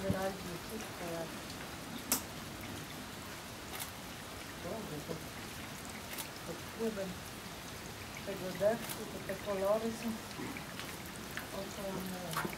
wyraźnie wszystko jak dobrze, pod wpływem tego deszczu, to te kolory są oszałamiające.